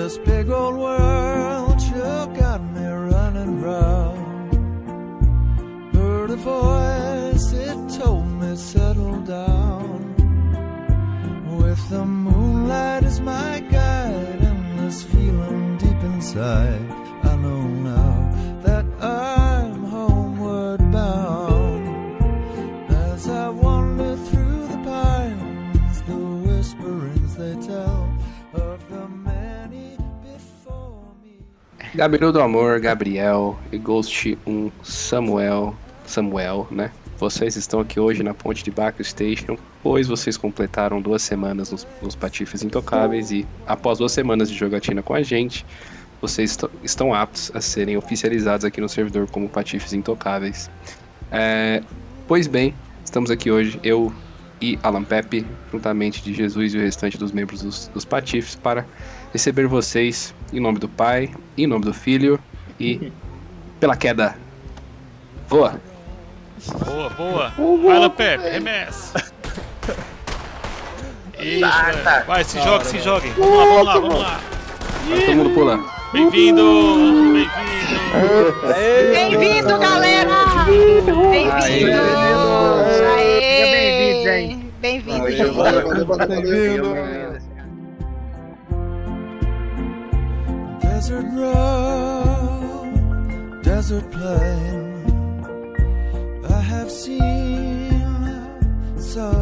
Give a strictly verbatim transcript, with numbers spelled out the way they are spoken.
This big old world sure got me running round. Heard a voice, it told me settle down. With the moonlight as my guide and this feeling deep inside, I know now that I'm homeward bound. As I wander through the pines, the whisperings they tell of the many before me. Gabriel do Amor, Gabriel e Ghost um Samuel, Samuel, né? Vocês estão aqui hoje na ponte de Baco Station, pois vocês completaram duas semanas nos, nos Patifes Intocáveis e, após duas semanas de jogatina com a gente, vocês est- estão aptos a serem oficializados aqui no servidor como Patifes Intocáveis. É, pois bem, estamos aqui hoje, eu e Alan Pepe, juntamente de Jesus e o restante dos membros dos, dos Patifes, para receber vocês em nome do Pai, em nome do Filho e pela queda. Voa! Boa, boa. Vai lá, Pepe, remessa. Isso, velho. Vai, se jogue, se jogue. Vamos lá, vamos lá, vamos lá. Agora todo mundo pula. Bem-vindo, bem-vindo. Bem-vindo, galera! Bem-vindos! Aê! Bem-vindos, hein? Bem-vindos! Desert road, desert plain, I have seen so